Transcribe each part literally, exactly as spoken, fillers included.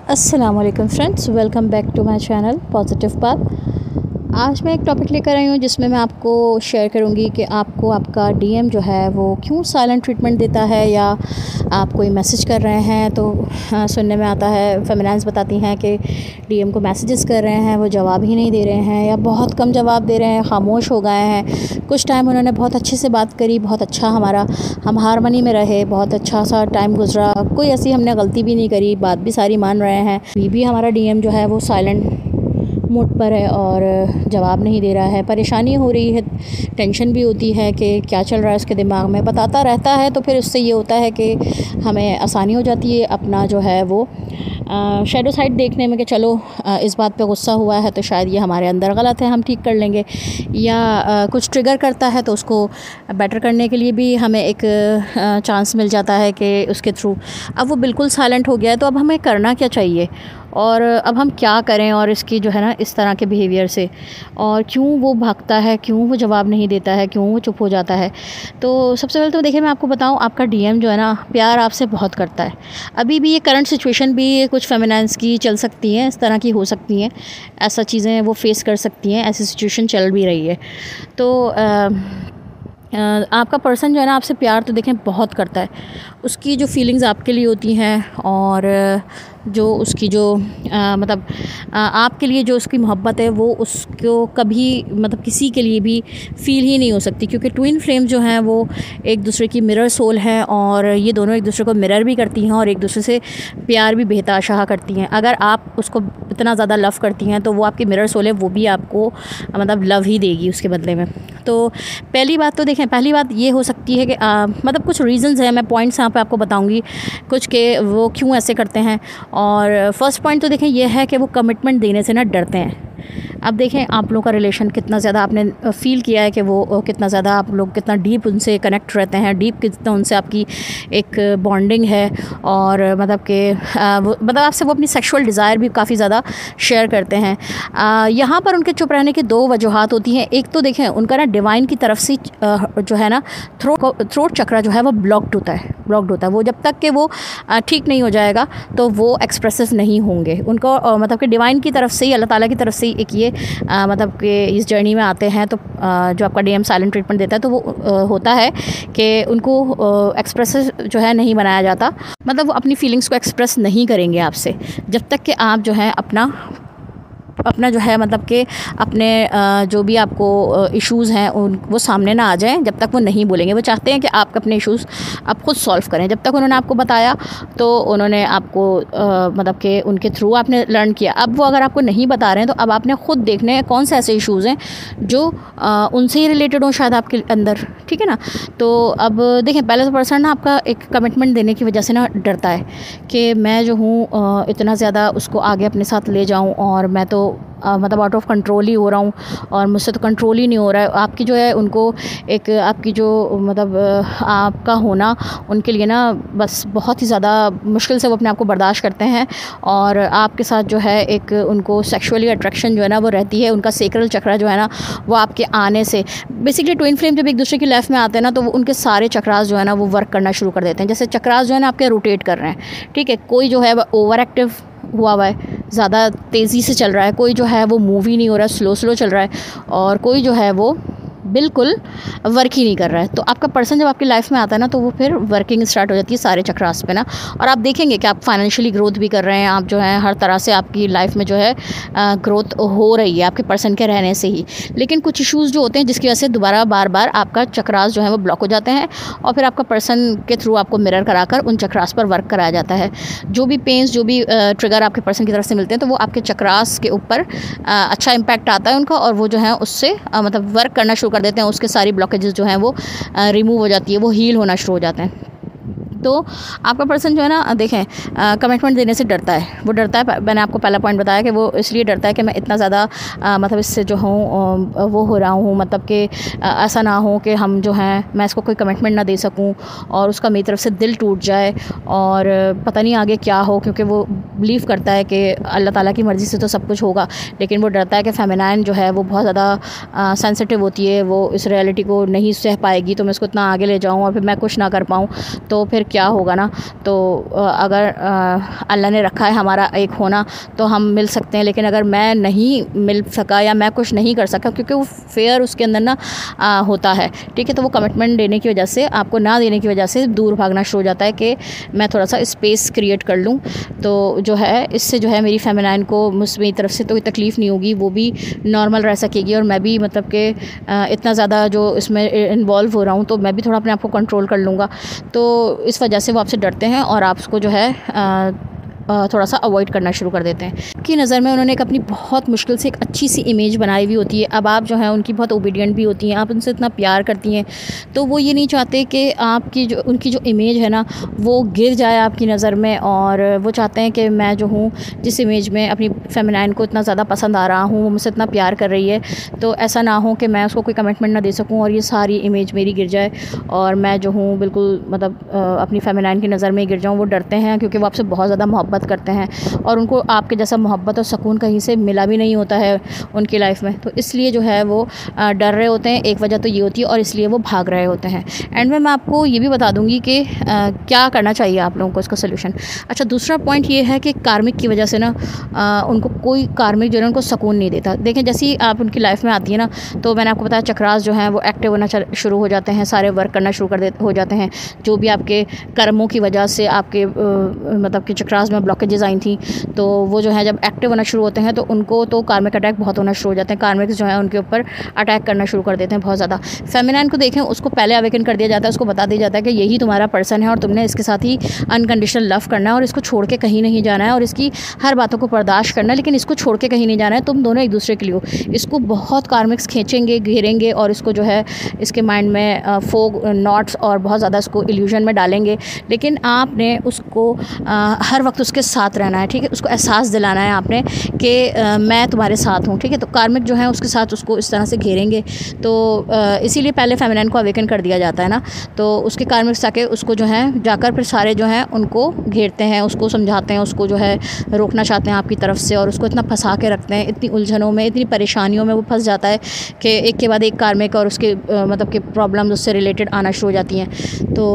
अस्सलाम वालेकुम friends, welcome back to my channel positive path. आज मैं एक टॉपिक लेकर आई हूँ जिसमें मैं आपको शेयर करूँगी कि आपको आपका डीएम जो है वो क्यों साइलेंट ट्रीटमेंट देता है, या आप कोई मैसेज कर रहे हैं तो हाँ, सुनने में आता है, फेमिनाइन्स बताती हैं कि डीएम को मैसेजेस कर रहे हैं, वो जवाब ही नहीं दे रहे हैं या बहुत कम जवाब दे रहे हैं, खामोश हो गए हैं। कुछ टाइम उन्होंने बहुत अच्छे से बात करी, बहुत अच्छा हमारा हम हारमनी में रहे, बहुत अच्छा सा टाइम गुजरा, कोई ऐसी हमने गलती भी नहीं करी, बात भी सारी मान रहे हैं। अभी भी हमारा डीएम जो है वो साइलेंट मोड पर है और जवाब नहीं दे रहा है। परेशानी हो रही है, टेंशन भी होती है कि क्या चल रहा है उसके दिमाग में। बताता रहता है तो फिर उससे ये होता है कि हमें आसानी हो जाती है अपना जो है वो शैडो साइड देखने में कि चलो आ, इस बात पे गुस्सा हुआ है तो शायद ये हमारे अंदर गलत है, हम ठीक कर लेंगे, या आ, कुछ ट्रिगर करता है तो उसको बेटर करने के लिए भी हमें एक चांस मिल जाता है कि उसके थ्रू। अब वो बिल्कुल साइलेंट हो गया है तो अब हमें करना क्या चाहिए और अब हम क्या करें, और इसकी जो है ना इस तरह के बिहेवियर से, और क्यों वो भागता है, क्यों वो जवाब नहीं देता है, क्यों वो चुप हो जाता है। तो सबसे पहले तो देखिए मैं आपको बताऊं, आपका डीएम जो है ना प्यार आपसे बहुत करता है। अभी भी ये करंट सिचुएशन भी कुछ फेमिनाइन्स की चल सकती हैं, इस तरह की हो सकती हैं, ऐसा चीज़ें वो फेस कर सकती हैं, ऐसी सिचुएशन चल भी रही है। तो आ, आपका पर्सन जो है ना आपसे प्यार तो देखें बहुत करता है। उसकी जो फीलिंग्स आपके लिए होती हैं और जो उसकी जो आ, मतलब आ, आपके लिए जो उसकी मोहब्बत है वो उसको कभी मतलब किसी के लिए भी फ़ील ही नहीं हो सकती, क्योंकि ट्विन फ्लेम जो हैं वो एक दूसरे की मिरर सोल हैं और ये दोनों एक दूसरे को मिरर भी करती हैं और एक दूसरे से प्यार भी बेतहाशा करती हैं। अगर आप उसको इतना ज़्यादा लव करती हैं तो वो आपकी मिरर सोल है, वो भी आपको मतलब लव ही देगी उसके बदले में। तो पहली बात तो देखें, पहली बात ये हो सकती है कि आ, मतलब कुछ रीज़न्स हैं, मैं पॉइंट्स यहाँ पे आपको बताऊंगी कुछ के वो क्यों ऐसे करते हैं। और फर्स्ट पॉइंट तो देखें ये है कि वो कमिटमेंट देने से ना डरते हैं। अब देखें आप लोगों का रिलेशन कितना ज़्यादा आपने फ़ील किया है कि वो कितना ज़्यादा आप लोग कितना डीप उनसे कनेक्ट रहते हैं, डीप कितना उनसे आपकी एक बॉन्डिंग है, और मतलब कि मतलब आपसे वो अपनी सेक्सुअल डिज़ायर भी काफ़ी ज़्यादा शेयर करते हैं। यहाँ पर उनके चुप रहने की दो वजूहत होती हैं। एक तो देखें उनका ना डिवाइन की तरफ से जो है ना थ्रोट थ्रोट चक्रा जो है वो ब्लॉक्ड होता है ब्लॉक्ड होता है वो जब तक कि वो ठीक नहीं हो जाएगा तो वो एक्सप्रेसिव नहीं होंगे। उनको मतलब कि डिवाइन की तरफ से ही, अल्लाह ताला की तरफ से ही एक ये आ, मतलब कि इस जर्नी में आते हैं तो आ, जो आपका डीएम साइलेंट ट्रीटमेंट देता है तो वो आ, होता है कि उनको एक्सप्रेसिव जो है नहीं बनाया जाता, मतलब वो अपनी फीलिंग्स को एक्सप्रेस नहीं करेंगे आपसे जब तक कि आप जो है अपना अपना जो है मतलब कि अपने जो भी आपको इश्यूज़ हैं उन वो सामने ना आ जाएं, जब तक वो नहीं बोलेंगे। वो चाहते हैं कि आप अपने इश्यूज़ आप खुद सॉल्व करें। जब तक उन्होंने आपको बताया तो उन्होंने आपको मतलब कि उनके थ्रू आपने लर्न किया। अब वो अगर आपको नहीं बता रहे हैं तो अब आपने खुद देखने हैं कौन से ऐसे इश्यूज़ हैं जो आ, उनसे ही रिलेटेड हो शायद आपके अंदर, ठीक है ना। तो अब देखें पहले तो पर्सन ना आपका एक कमिटमेंट देने की वजह से ना डरता है कि मैं जो हूँ इतना ज़्यादा उसको आगे अपने साथ ले जाऊँ और मैं तो आ, मतलब आउट ऑफ कंट्रोल ही हो रहा हूँ और मुझसे तो कंट्रोल ही नहीं हो रहा है। आपकी जो है उनको एक आपकी जो मतलब आपका होना उनके लिए ना बस बहुत ही ज़्यादा मुश्किल से वो अपने आप को बर्दाश्त करते हैं, और आपके साथ जो है एक उनको सेक्सुअली अट्रैक्शन जो है ना वो रहती है। उनका सेक्रल चक्रा जो है ना वो आपके आने से, बेसिकली ट्विन फ्लेम जब एक दूसरे की लाइफ में आते हैं ना तो वो उनके सारे चक्रास जो है ना वो वर्क करना शुरू कर देते हैं। जैसे चक्रास जो है ना आपके रोटेट कर रहे हैं, ठीक है। कोई जो है ओवर एक्टिव हुआ हुआ है, ज़्यादा तेज़ी से चल रहा है, कोई जो है वो मूव ही नहीं हो रहा है, स्लो स्लो चल रहा है, और कोई जो है वो बिल्कुल वर्क ही नहीं कर रहा है। तो आपका पर्सन जब आपकी लाइफ में आता है ना तो वो फिर वर्किंग स्टार्ट हो जाती है सारे चक्रास पे ना, और आप देखेंगे कि आप फाइनेंशियली ग्रोथ भी कर रहे हैं, आप जो है हर तरह से आपकी लाइफ में जो है ग्रोथ हो रही है आपके पर्सन के रहने से ही। लेकिन कुछ इश्यूज़ जो होते हैं जिसकी वजह से दोबारा बार बार आपका चक्रास जो है वो ब्लॉक हो जाते हैं, और फिर आपका पर्सन के थ्रू आपको मिरर कराकर उन चक्रास पर वर्क कराया जाता है। जो भी पेन्स जो भी ट्रिगर आपके पर्सन की तरफ से मिलते हैं तो वो आपके चक्रास के ऊपर अच्छा इम्पैक्ट आता है उनका, और वो जो है उससे मतलब वर्क करना शुरू कर देते हैं। उसके सारी ब्लॉकेजेस जो हैं वो रिमूव हो जाती है, वो हील होना शुरू हो जाते हैं। तो आपका पर्सन जो है ना देखें कमिटमेंट देने से डरता है। वो डरता है, मैंने आपको पहला पॉइंट बताया कि वो इसलिए डरता है कि मैं इतना ज़्यादा मतलब इससे जो हूँ वो हो रहा हूँ, मतलब कि ऐसा ना हो कि हम जो हैं मैं इसको कोई कमिटमेंट ना दे सकूँ और उसका मेरी तरफ से दिल टूट जाए और पता नहीं आगे क्या हो, क्योंकि वो बिलीव करता है कि अल्लाह ताला की मर्ज़ी से तो सब कुछ होगा। लेकिन वो डरता है कि फेमिनाइन जो है वो बहुत ज़्यादा सेंसिटिव होती है, वो इस रियलिटी को नहीं सह पाएगी, तो मैं इसको इतना आगे ले जाऊँ और फिर मैं कुछ ना कर पाऊँ तो फिर क्या होगा ना, तो अगर अल्लाह ने रखा है हमारा एक होना तो हम मिल सकते हैं, लेकिन अगर मैं नहीं मिल सका या मैं कुछ नहीं कर सका, क्योंकि वो फेयर उसके अंदर ना आ, होता है, ठीक है, तो वो कमिटमेंट देने की वजह से, आपको ना देने की वजह से दूर भागना शुरू हो जाता है कि मैं थोड़ा सा स्पेस क्रिएट कर लूँ। तो जो है इससे जो है मेरी फेमिनाइन को मुझ मेरी तरफ से तो कोई तकलीफ़ नहीं होगी, वो भी नॉर्मल रह सकेगी, और मैं भी मतलब कि इतना ज़्यादा जो इसमें इन्वॉल्व हो रहा हूँ तो मैं भी थोड़ा अपने आप को कंट्रोल कर लूँगा। तो इस वजह से वो आपसे डरते हैं और आप उसको जो है आ, थोड़ा सा अवॉइड करना शुरू कर देते हैं। की नज़र में उन्होंने एक अपनी बहुत मुश्किल से एक अच्छी सी इमेज बनाई हुई होती है। अब आप जो है उनकी बहुत ओबीडियंट भी होती हैं, आप उनसे इतना प्यार करती हैं, तो वो ये नहीं चाहते कि आपकी जो उनकी जो इमेज है ना वो गिर जाए आपकी नज़र में, और वो चाहते हैं कि मैं जो हूँ जिस इमेज में अपनी फेमिनाइन को इतना ज़्यादा पसंद आ रहा हूँ, वो मुझसे इतना प्यार कर रही है, तो ऐसा ना हो कि मैं उसको कोई कमिटमेंट ना दे सकूँ और ये सारी इमेज मेरी गिर जाए और मैं जो हूँ बिल्कुल मतलब अपनी फेमिनाइन की नज़र में गिर जाऊँ। वो डरते हैं क्योंकि वो आपसे बहुत ज़्यादा मोहब्बत करते हैं और उनको आपके जैसा मोहब्बत और सुकून कहीं से मिला भी नहीं होता है उनकी लाइफ में, तो इसलिए जो है वो डर रहे होते हैं। एक वजह तो ये होती है और इसलिए वो भाग रहे होते हैं। एंड में मैं आपको ये भी बता दूंगी कि आ, क्या करना चाहिए आप लोगों को इसका सोल्यूशन। अच्छा, दूसरा पॉइंट ये है कि कार्मिक की वजह से ना आ, उनको कोई कार्मिक जो है उनको सुकून नहीं देता। देखें, जैसे ही आप उनकी लाइफ में आती है ना, तो मैंने आपको बताया चक्रास जो हैं वो एक्टिव होना शुरू हो जाते हैं, सारे वर्क करना शुरू कर दे हो जाते हैं। जो भी आपके कर्मों की वजह से आपके मतलब कि चक्रास में ब्लॉकेजेस आई थी, तो वो जो है जब एक्टिव होना शुरू होते हैं तो उनको तो कार्मिक अटैक बहुत होना शुरू हो जाते हैं। कार्मिक जो है उनके ऊपर अटैक करना शुरू कर देते हैं बहुत ज़्यादा। फेमिनाइन को देखें, उसको पहले अवेकन कर दिया जाता है, उसको बता दिया जाता है कि यही तुम्हारा पर्सन है और तुमने इसके साथ ही अनकंडीशनल लव करना है और इसको छोड़ के कहीं नहीं जाना है और इसकी हर बातों को बर्दाश्त करना है, लेकिन इसको छोड़ के कहीं नहीं जाना है। तुम दोनों एक दूसरे के लिए हो। इसको बहुत कार्मिक्स खींचेंगे, घेरेंगे और इसको जो है इसके माइंड में फोग नॉट्स और बहुत ज़्यादा इसको इल्यूजन में डालेंगे, लेकिन आपने उसको आ, हर वक्त उसके साथ रहना है, ठीक है। उसको एहसास दिलाना है आपने कि मैं तुम्हारे साथ हूँ, ठीक है। तो कार्मिक जो है उसके साथ उसको इस तरह से घेरेंगे, तो इसीलिए पहले फेमिनाइन को अवेकन कर दिया जाता है ना, तो उसके कार्मिक जाके उसको जो है जाकर फिर सारे जो हैं उनको घेरते हैं, उसको समझाते हैं, उसको जो है रोकना चाहते हैं आपकी तरफ से और उसको इतना फंसा के रखते हैं, इतनी उलझनों में, इतनी परेशानियों में वो फंस जाता है कि एक के बाद एक कार्मिक और उसके मतलब कि प्रॉब्लम्स उससे रिलेटेड आना शुरू हो जाती हैं। तो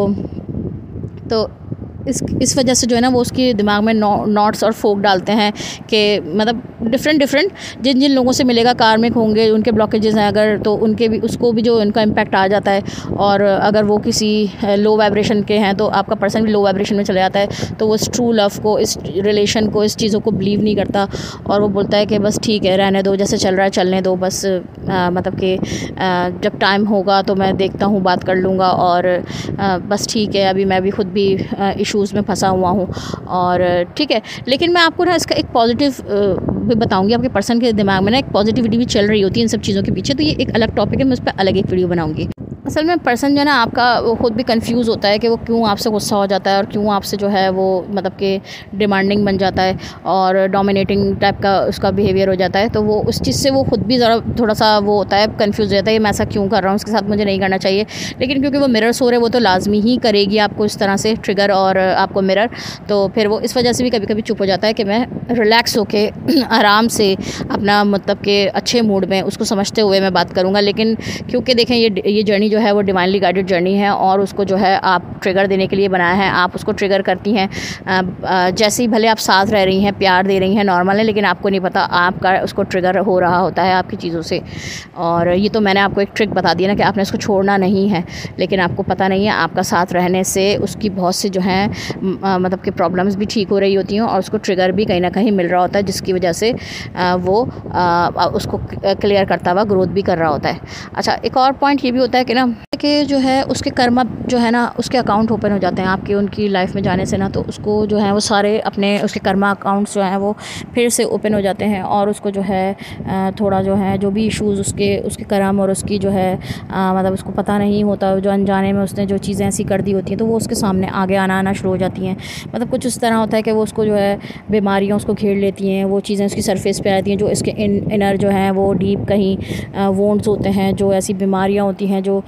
तो इस इस वजह से जो है ना वो उसके दिमाग में नॉ नॉट्स और फोक डालते हैं कि मतलब डिफरेंट डिफरेंट जिन जिन लोगों से मिलेगा कार्मिक होंगे, उनके ब्लॉकेजेस हैं अगर, तो उनके भी उसको भी जो उनका इम्पैक्ट आ जाता है। और अगर वो किसी लो वाइब्रेशन के हैं तो आपका पर्सन भी लो वाइब्रेशन में चला जाता है, तो वो इस ट्रू लव को, इस रिलेशन को, इस चीज़ों को बिलीव नहीं करता और वो बोलता है कि बस ठीक है, रहने दो, जैसे चल रहा है चलने दो, बस आ, मतलब कि जब टाइम होगा तो मैं देखता हूँ, बात कर लूँगा और आ, बस ठीक है, अभी मैं भी खुद भी इश्यूज़ में फंसा हुआ हूँ और ठीक है। लेकिन मैं आपको ना इसका एक पॉजिटिव भी बताऊंगी। आपके पर्सन के दिमाग में ना एक पॉजिटिविटी भी चल रही होती है इन सब चीज़ों के पीछे, तो ये एक अलग टॉपिक है, मैं उस पर अलग एक वीडियो बनाऊंगी। असल में पर्सन जो है ना आपका वो खुद भी कंफ्यूज होता है कि वो क्यों आपसे गुस्सा हो जाता है और क्यों आपसे जो है वो मतलब कि डिमांडिंग बन जाता है और डोमिनेटिंग टाइप का उसका बिहेवियर हो जाता है। तो वो उस चीज़ से वो खुद भी ज़रा थोड़ा सा वो होता है, कंफ्यूज हो जाता है कि मैं ऐसा क्यों कर रहा हूँ, उसके साथ मुझे नहीं करना चाहिए। लेकिन क्योंकि वो मिरर सो रहे, वो तो लाजमी ही करेगी आपको इस तरह से ट्रिगर और आपको मिरर, तो फिर वो इस वजह से भी कभी कभी चुप हो जाता है कि मैं रिलैक्स होके आराम से अपना मतलब कि अच्छे मूड में उसको समझते हुए मैं बात करूँगा। लेकिन क्योंकि देखें ये ये जर्नी जो है वो डिवाइनली गाइडेड जर्नी है और उसको जो है आप ट्रिगर देने के लिए बनाया है, आप उसको ट्रिगर करती हैं। जैसे ही भले आप साथ रह रही हैं, प्यार दे रही हैं, नॉर्मल है, लेकिन आपको नहीं पता आपका उसको ट्रिगर हो रहा होता है आपकी चीज़ों से। और ये तो मैंने आपको एक ट्रिक बता दी ना कि आपने उसको छोड़ना नहीं है, लेकिन आपको पता नहीं है आपका साथ रहने से उसकी बहुत सी जो है मतलब कि प्रॉब्लम्स भी ठीक हो रही होती हैं और उसको ट्रिगर भी कहीं ना कहीं मिल रहा होता है, जिसकी वजह से आ, वो आ, उसको क्लियर करता हुआ ग्रोथ भी कर रहा होता है। अच्छा, एक और पॉइंट ये भी होता है कि ना कि जो है उसके कर्म जो है ना उसके अकाउंट ओपन हो जाते हैं आपके उनकी लाइफ में जाने से ना, तो उसको जो है वो सारे अपने उसके कर्मा अकाउंट्स जो हैं वो फिर से ओपन हो जाते हैं और उसको जो है थोड़ा जो है जो भी इश्यूज़ उसके उसके कर्म और उसकी जो है आ, मतलब उसको पता नहीं होता, जो अनजाने में उसने जो चीज़ें ऐसी कर दी होती हैं तो वो उसके सामने आगे आना आना शुरू हो जाती हैं। मतलब कुछ इस तरह होता है कि वो उसको जो है बीमारियाँ उसको घेर लेती हैं, वो चीज़ें उसकी सरफेस पे आती हैं जो इसके इन इनर जो हैं वो डीप कहीं वोंड्स होते हैं, जो ऐसी बीमारियाँ होती हैं जो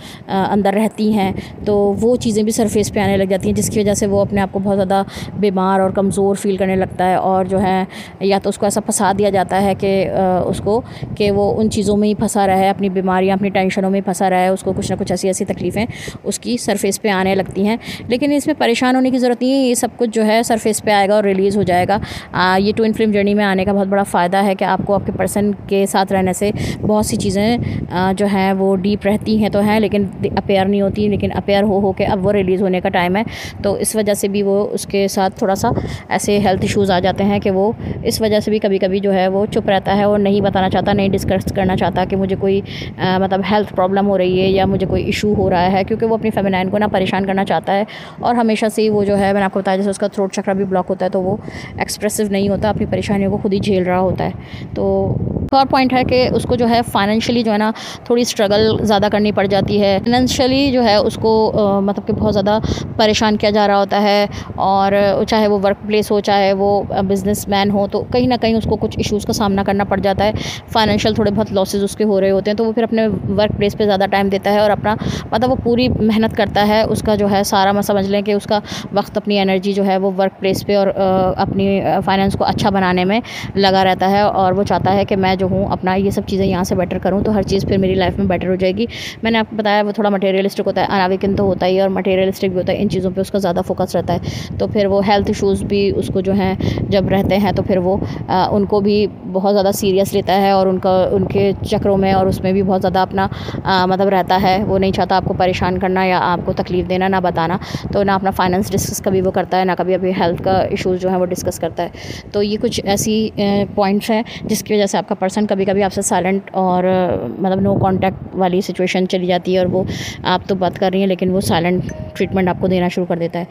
अंदर रहती हैं, तो वो चीज़ें भी सरफेस पे आने लग जाती हैं, जिसकी वजह से वो अपने आप को बहुत ज़्यादा बीमार और कमज़ोर फील करने लगता है। और जो है या तो उसको ऐसा फंसा दिया जाता है कि उसको कि वो उन चीज़ों में ही फंसा रहे, अपनी बीमारियाँ अपनी टेंशनों में फंसा रहे, उसको कुछ ना कुछ ऐसी ऐसी तकलीफ़ें उसकी सरफेस पे आने लगती हैं। लेकिन इसमें परेशान होने की ज़रूरत नहीं है, ये सब कुछ जो है सरफेस पे आएगा और रिलीज़ हो जाएगा। आ, ये ट्विन फ्लेम जर्नी में आने का बहुत बड़ा फ़ायदा है कि आपको आपके पर्सन के साथ रहने से बहुत सी चीज़ें जो हैं वो डीप रहती हैं तो हैं, लेकिन अपेयर नहीं होती, लेकिन अपेयर हो हो के अब वो रिलीज़ होने का टाइम है। तो इस वजह से भी वो उसके साथ थोड़ा सा ऐसे हेल्थ इश्यूज़ आ जाते हैं कि वो इस वजह से भी कभी कभी जो है वो चुप रहता है और नहीं बताना चाहता, नहीं डिस्कस करना चाहता कि मुझे कोई आ, मतलब हेल्थ प्रॉब्लम हो रही है या मुझे कोई इशू हो रहा है, क्योंकि वो अपनी फेमिनाइन को ना परेशान करना चाहता है। और हमेशा से ही वो जो है, मैंने आपको बताया, जैसे उसका थ्रोट चक्र भी ब्लॉक होता है तो वो एक्सप्रेसिव नहीं होता, अपनी परेशानियों को खुद ही झेल रहा होता है। तो और पॉइंट है कि उसको जो है फाइनेंशियली जो है ना थोड़ी स्ट्रगल ज़्यादा करनी पड़ जाती है। फाइनेंशियली जो है उसको आ, मतलब कि बहुत ज़्यादा परेशान किया जा रहा होता है, और चाहे वो वर्क प्लेस हो चाहे वो बिजनेसमैन हो, तो कहीं ना कहीं उसको कुछ इश्यूज़ का सामना करना पड़ जाता है। फाइनेंशियल थोड़े बहुत लॉसेज उसके हो रहे होते हैं, तो वो फिर अपने वर्क प्लेस पे ज़्यादा टाइम देता है और अपना मतलब वो पूरी मेहनत करता है। उसका जो है सारा, मैं समझ लें कि उसका वक्त, अपनी एनर्जी जो है वो वर्क प्लेस पे और अपनी फाइनेंस को अच्छा बनाने में लगा रहता है, और वो चाहता है कि मैं जो हूँ अपना ये सब चीज़ें यहाँ से बेटर करूँ तो हर चीज़ फिर मेरी लाइफ में बेटर हो जाएगी। मैंने आपको बताया वो थोड़ा मटेरियलिस्टिक होता है, अनाविकिन तो होता ही है और मटेरियलिस्टिक भी होता है। इन चीज़ों पे उसका ज़्यादा फोकस रहता है, तो फिर वो हेल्थ इश्यूज़ भी उसको जो है जब रहते हैं तो फिर वो आ, उनको भी बहुत ज़्यादा सीरियस लेता है, और उनका उनके चक्रों में और उसमें भी बहुत ज़्यादा अपना आ, मतलब रहता है। वो नहीं चाहता आपको परेशान करना या आपको तकलीफ़ देना, ना बताना, तो ना अपना फाइनेंस डिस्कस कभी वो करता है, ना कभी अभी हेल्थ का इश्यूज़ जो है वो डिस्कस करता है। तो ये कुछ ऐसी पॉइंट्स हैं जिसकी वजह से आपका पर्सन कभी कभी आपसे साइलेंट और मतलब नो कांटेक्ट वाली सिचुएशन चली जाती है, और वो आप तो बात कर रही हैं लेकिन वो साइलेंट ट्रीटमेंट आपको देना शुरू कर देता है।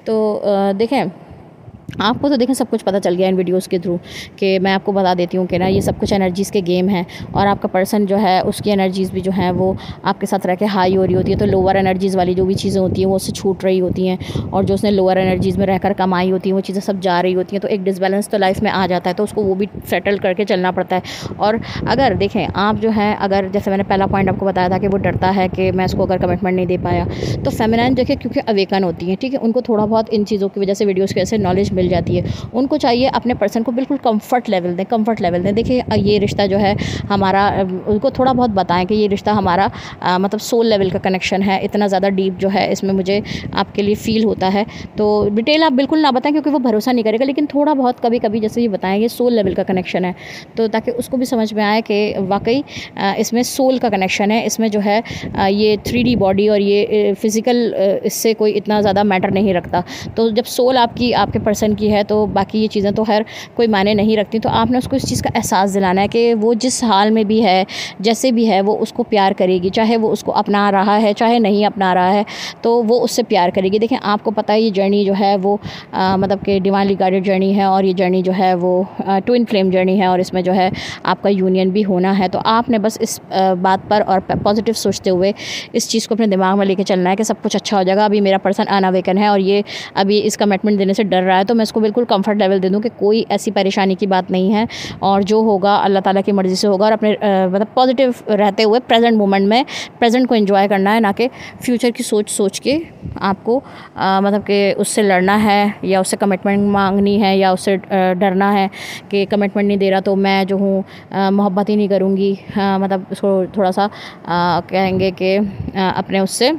तो देखें, आपको तो देखें सब कुछ पता चल गया इन वीडियोस के थ्रू, कि मैं आपको बता देती हूँ कि ना ये सब कुछ एनर्जीज़ के गेम हैं, और आपका पर्सन जो है उसकी एनर्जीज़ भी जो हैं वो आपके साथ रह के हाई हो रही होती है। तो लोअर एनर्जीज़ वाली जो भी चीज़ें होती हैं वो उससे छूट रही होती हैं, और जो उसने लोअर एनर्जीज़ में रहकर कमाई होती है वो चीज़ें सब जा रही होती हैं। तो एक डिसबैलेंस तो लाइफ में आ जाता है, तो उसको वो भी सेटल करके चलना पड़ता है। और अगर देखें आप जो है, अगर जैसे मैंने पहला पॉइंट आपको बताया था कि वो डरता है कि मैं इसको अगर कमिटमेंट नहीं दे पाया, तो फेमिनाइन देखिए क्योंकि अवेकन होती है, ठीक है, उनको थोड़ा बहुत इन चीज़ों की वजह से वीडियोज़ की वजह से नॉलेज मिल जाती है। उनको चाहिए अपने पर्सन को बिल्कुल कंफर्ट लेवल दें, कंफर्ट लेवल दें। देखिए ये रिश्ता जो है हमारा, उनको थोड़ा बहुत बताएं कि ये रिश्ता हमारा आ, मतलब सोल लेवल का कनेक्शन है, इतना ज़्यादा डीप जो है इसमें मुझे आपके लिए फ़ील होता है। तो डिटेल आप बिल्कुल ना बताएं क्योंकि वो भरोसा नहीं करेगा, लेकिन थोड़ा बहुत कभी कभी जैसे ये बताएं ये सोल लेवल का कनेक्शन है, तो ताकि उसको भी समझ में आए कि वाकई इसमें सोल का कनेक्शन है, इसमें जो है ये थ्री डी बॉडी और ये फिज़िकल इससे कोई इतना ज़्यादा मैटर नहीं रखता। तो जब सोल आपकी आपके पर्सन की है तो बाकी ये चीज़ें तो खैर कोई मायने नहीं रखती। तो आपने उसको इस चीज़ का एहसास दिलाना है कि वो जिस हाल में भी है, जैसे भी है, वो उसको प्यार करेगी, चाहे वो उसको अपना रहा है चाहे नहीं अपना रहा है, तो वो उससे प्यार करेगी। देखें आपको पता है ये जर्नी जो है वो आ, मतलब कि डिवाइनली गाइडेड जर्नी है, और ये जर्नी जो है वो ट्विन फ्लेम जर्नी है, और इसमें जो है आपका यूनियन भी होना है। तो आपने बस इस आ, बात पर और पॉजिटिव सोचते हुए इस चीज़ को अपने दिमाग में लेके चलना है कि सब कुछ अच्छा हो जाएगा। अभी मेरा पर्सन अनअवेकन है और ये अभी इस कमिटमेंट देने से डर रहा है, तो मैं इसको बिल्कुल कंफर्ट लेवल दे दूँ कि कोई ऐसी परेशानी की बात नहीं है, और जो होगा अल्लाह ताला की मर्ज़ी से होगा। और अपने आ, मतलब पॉजिटिव रहते हुए प्रेजेंट मोमेंट में प्रेजेंट को एंजॉय करना है, ना कि फ्यूचर की सोच सोच के आपको आ, मतलब कि उससे लड़ना है या उससे कमिटमेंट मांगनी है या उससे डरना है कि कमिटमेंट नहीं दे रहा तो मैं जो हूँ मोहब्बत ही नहीं करूँगी। हाँ, मतलब उसको थोड़ा सा आ, कहेंगे कि आ, अपने उससे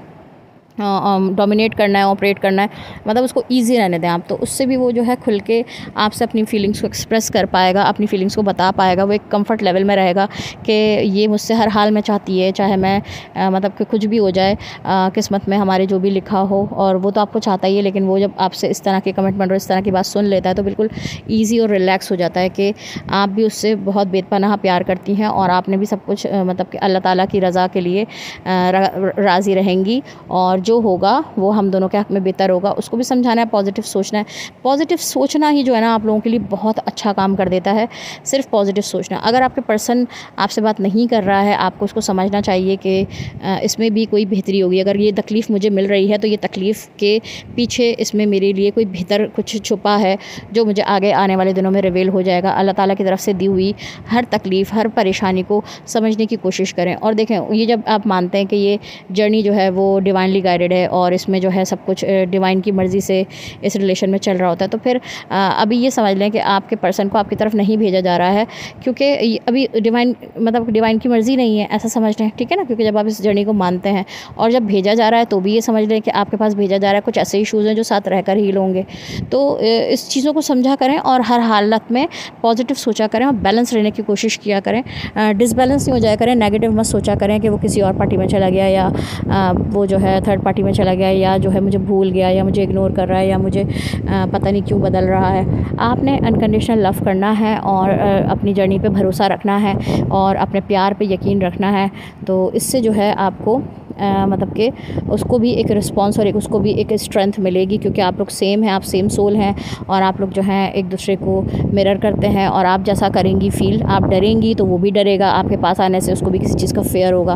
डोमिनेट करना है, ऑपरेट करना है, मतलब उसको इजी रहने दें आप, तो उससे भी वो जो है खुल के आपसे अपनी फीलिंग्स को एक्सप्रेस कर पाएगा, अपनी फीलिंग्स को बता पाएगा। वो एक कंफर्ट लेवल में रहेगा कि ये मुझसे हर हाल में चाहती है, चाहे मैं आ, मतलब कि कुछ भी हो जाए, आ, किस्मत में हमारे जो भी लिखा हो, और वो तो आपको चाहता ही है। लेकिन वो जब आपसे इस तरह की कमिटमेंट और इस तरह की बात सुन लेता है तो बिल्कुल ईजी और रिलैक्स हो जाता है कि आप भी उससे बहुत बेपनाह प्यार करती हैं, और आपने भी सब कुछ मतलब कि अल्लाह ताला की रज़ा के लिए राज़ी रहेंगी। और जो होगा वो हम दोनों के हक़ में बेहतर होगा, उसको भी समझाना है, पॉजिटिव सोचना है। पॉजिटिव सोचना ही जो है ना आप लोगों के लिए बहुत अच्छा काम कर देता है, सिर्फ पॉजिटिव सोचना। अगर आपके पर्सन आपसे बात नहीं कर रहा है, आपको उसको समझना चाहिए कि इसमें भी कोई बेहतरी होगी। अगर ये तकलीफ़ मुझे मिल रही है तो ये तकलीफ़ के पीछे इसमें मेरे लिए कोई बेहतर कुछ छुपा है जो मुझे आगे आने वाले दिनों में रिवील हो जाएगा। अल्लाह ताला की तरफ से दी हुई हर तकलीफ़, हर परेशानी को समझने की कोशिश करें। और देखें, ये जब आप मानते हैं कि ये जर्नी जो है वो डिवाइनली गाइडेड है और इसमें जो है सब कुछ डिवाइन की मर्ज़ी से इस रिलेशन में चल रहा होता है, तो फिर अभी ये समझ लें कि आपके पर्सन को आपकी तरफ नहीं भेजा जा रहा है क्योंकि अभी डिवाइन मतलब डिवाइन की मर्ज़ी नहीं है, ऐसा समझ लें, ठीक है ना। क्योंकि जब आप इस जर्नी को मानते हैं और जब भेजा जा रहा है तो भी ये समझ लें कि आपके पास भेजा जा रहा है कुछ ऐसे इशूज़ हैं जो साथ रहकर हील होंगे। तो इस चीज़ों को समझा करें और हर हालत में पॉजिटिव सोचा करें और बैलेंस रहने की कोशिश किया करें। डिसबैलेंस नहीं हो जाया करें, नेगेटिव मत सोचा करें कि वो किसी और पार्टी में चला गया या वो जो है थर्ड पार्टी में चला गया या जो है मुझे भूल गया या मुझे इग्नोर कर रहा है या मुझे पता नहीं क्यों बदल रहा है। आपने अनकंडीशनल लव करना है और अपनी जर्नी पे भरोसा रखना है और अपने प्यार पे यकीन रखना है। तो इससे जो है आपको आ, मतलब कि उसको भी एक रिस्पॉन्स और एक उसको भी एक स्ट्रेंथ मिलेगी क्योंकि आप लोग सेम हैं, आप सेम सोल हैं और आप लोग जो हैं एक दूसरे को मिरर करते हैं। और आप जैसा करेंगी फील, आप डरेंगी तो वो भी डरेगा, आपके पास आने से उसको भी किसी चीज़ का फेयर होगा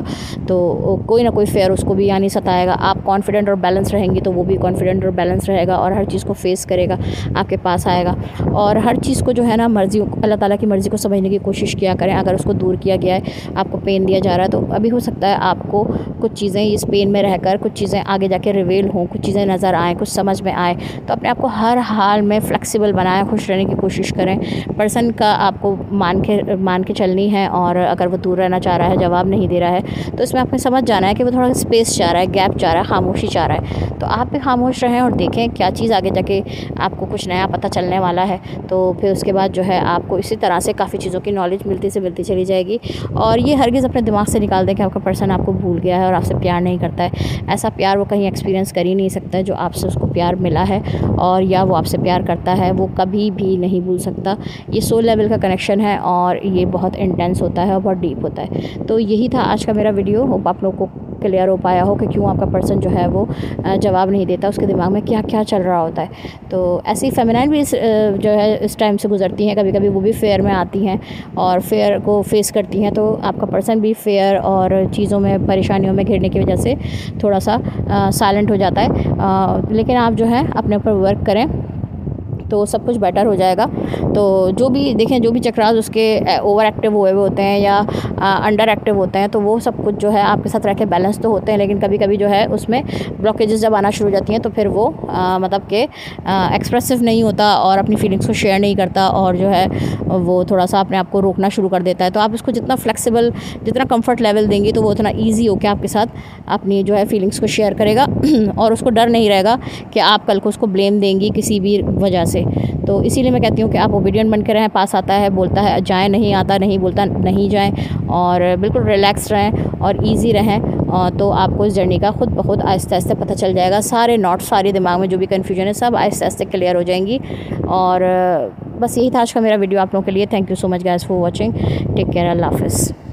तो कोई ना कोई फेयर उसको भी यानी सताएगा। आप कॉन्फिडेंट और बैलेंस रहेंगी तो वो भी कॉन्फिडेंट और बैलेंस रहेगा और हर चीज़ को फेस करेगा, आपके पास आएगा। और हर चीज़ को जो है ना मर्ज़ी, अल्लाह ताला की मर्ज़ी को समझने की कोशिश किया करें। अगर उसको दूर किया गया है, आपको पेन दिया जा रहा है, तो अभी हो सकता है आपको कुछ चीज़ें इस पेन में रहकर कुछ चीज़ें आगे जाके रिवील हों, कुछ चीज़ें नज़र आएँ, कुछ समझ में आए। तो अपने आप को हर हाल में फ्लेक्सिबल बनाएं, खुश रहने की कोशिश करें। पर्सन का आपको मान के मान के चलनी है और अगर वो दूर रहना चाह रहा है, जवाब नहीं दे रहा है, तो इसमें आपको समझ जाना है कि वो थोड़ा स्पेस चाह रहा है, गैप चाह रहा है, खामोशी चाह रहा है। तो आप भी खामोश रहें और देखें क्या चीज़ आगे जाके आपको कुछ नया पता चलने वाला है। तो फिर उसके बाद जो है आपको इसी तरह से काफ़ी चीज़ों की नॉलेज मिलती से मिलती चली जाएगी। और ये हरगिज़ अपने दिमाग से निकाल दें कि आपका पर्सन आपको भूल गया है और आपसे प्यार नहीं करता है। ऐसा प्यार वो कहीं एक्सपीरियंस कर ही नहीं सकता है जो आपसे उसको प्यार मिला है, और या वो आपसे प्यार करता है वो कभी भी नहीं भूल सकता। ये सोल लेवल का कनेक्शन है और ये बहुत इंटेंस होता है और बहुत डीप होता है। तो यही था आज का मेरा वीडियो। होप आप लोगों को क्लियर हो पाया हो कि क्यों आपका पर्सन जो है वो जवाब नहीं देता, उसके दिमाग में क्या क्या चल रहा होता है। तो ऐसी फेमिनाइन भी जो है इस टाइम से गुजरती हैं, कभी कभी वो भी फेयर में आती हैं और फेयर को फेस करती हैं। तो आपका पर्सन भी फेयर और चीज़ों में परेशानियों में घिरने की वजह से थोड़ा सा साइलेंट हो जाता है, आ, लेकिन आप जो है अपने ऊपर वर्क करें तो सब कुछ बेटर हो जाएगा। तो जो भी देखें, जो भी चक्रास उसके ओवर एक्टिव हुए हुए होते हैं या अंडर एक्टिव होते हैं, तो वो सब कुछ जो है आपके साथ रह के बैलेंस तो होते हैं, लेकिन कभी कभी जो है उसमें ब्लॉकेजेस जब आना शुरू हो जाती हैं तो फिर वो आ, मतलब कि एक्सप्रेसिव नहीं होता और अपनी फीलिंग्स को शेयर नहीं करता और जो है वो थोड़ा सा अपने आप को रोकना शुरू कर देता है। तो आप उसको जितना फ्लेक्सिबल, जितना कम्फर्ट लेवल देंगी तो वो उतना ईजी होकर आपके साथ अपनी जो है फीलिंग्स को शेयर करेगा और उसको डर नहीं रहेगा कि आप कल को उसको ब्लेम देंगी किसी भी वजह से। तो इसीलिए मैं कहती हूँ कि आप ओबीडियंट बन के रहें, पास आता है बोलता है जाएं, नहीं आता नहीं बोलता नहीं जाएं, और बिल्कुल रिलैक्स रहें और इजी रहें। तो आपको इस जर्नी का खुद ब खुद आहिस्ते आहिस्ते पता चल जाएगा। सारे नॉट, सारे दिमाग में जो भी कन्फ्यूजन है सब आहिस्ते आहिस्ते क्लियर हो जाएंगी। और बस यही था आज का मेरा वीडियो आप लोगों के लिए। Thank you so much guys for watching. Take care, अल्लाह हाफ़िज़।